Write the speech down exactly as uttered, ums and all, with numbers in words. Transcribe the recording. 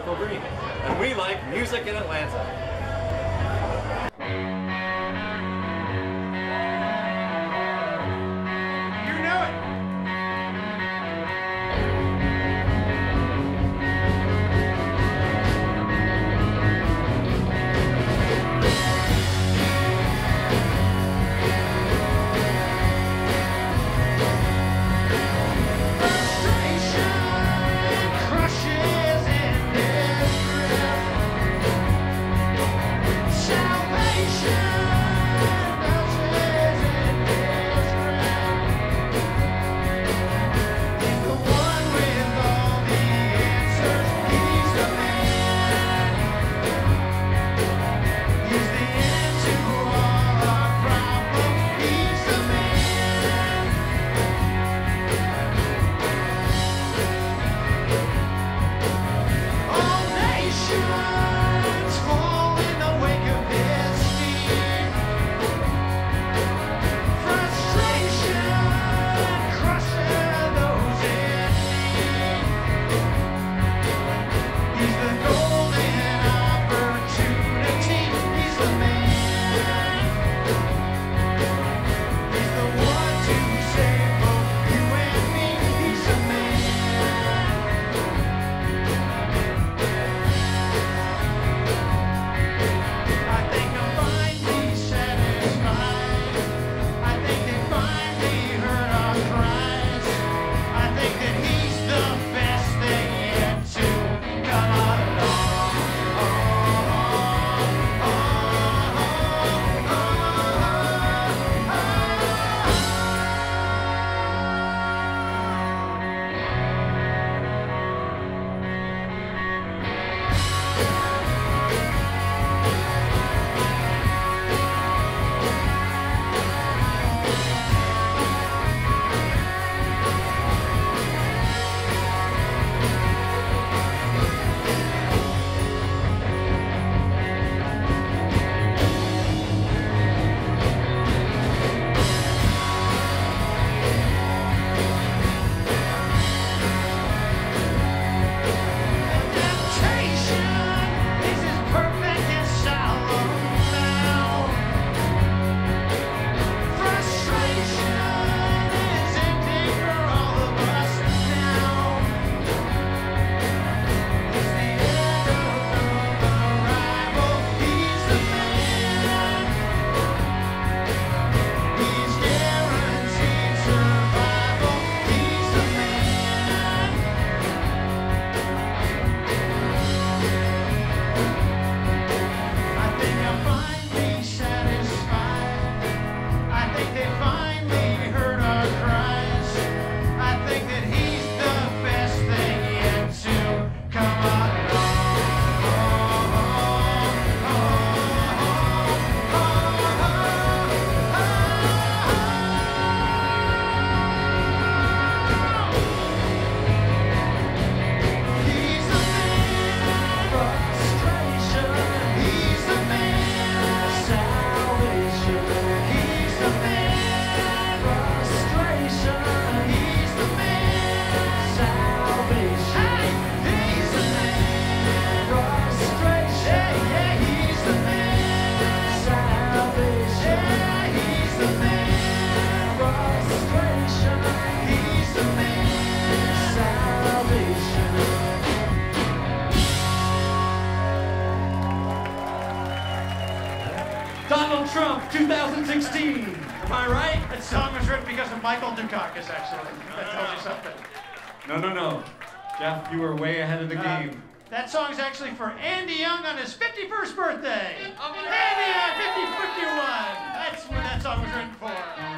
Go Green. And we like music in Atlanta. Donald Trump, two thousand sixteen. Am I right? That song was written because of Michael Dukakis, actually. That tells you something. No, no, no. Jeff, you were way ahead of the Uh, game. that song's actually for Andy Young on his fifty-first birthday. Andy Young, fifty, fifty-one. That's what that song was written for.